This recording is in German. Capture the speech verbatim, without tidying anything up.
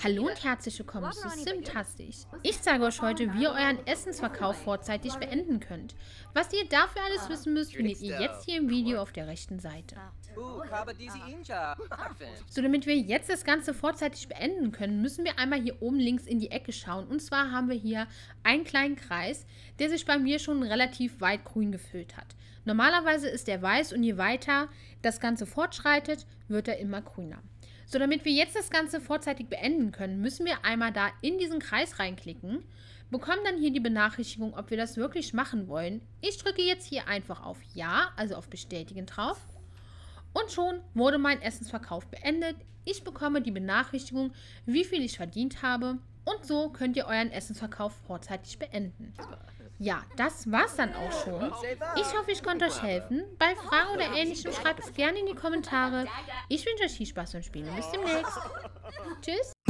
Hallo und herzlich willkommen zu Simtastisch. Ich zeige euch heute, wie ihr euren Essensverkauf vorzeitig beenden könnt. Was ihr dafür alles wissen müsst, findet ihr jetzt hier im Video auf der rechten Seite. So, damit wir jetzt das Ganze vorzeitig beenden können, müssen wir einmal hier oben links in die Ecke schauen. Und zwar haben wir hier einen kleinen Kreis, der sich bei mir schon relativ weit grün gefüllt hat. Normalerweise ist er weiß und je weiter das Ganze fortschreitet, wird er immer grüner. So, damit wir jetzt das Ganze vorzeitig beenden können, müssen wir einmal da in diesen Kreis reinklicken, bekommen dann hier die Benachrichtigung, ob wir das wirklich machen wollen. Ich drücke jetzt hier einfach auf Ja, also auf Bestätigen drauf. Und schon wurde mein Essensverkauf beendet. Ich bekomme die Benachrichtigung, wie viel ich verdient habe. Und so könnt ihr euren Essensverkauf vorzeitig beenden. Ja, das war's dann auch schon. Ich hoffe, ich konnte euch helfen. Bei Fragen oder Ähnlichem schreibt es gerne in die Kommentare. Ich wünsche euch viel Spaß beim Spielen und bis demnächst. Tschüss.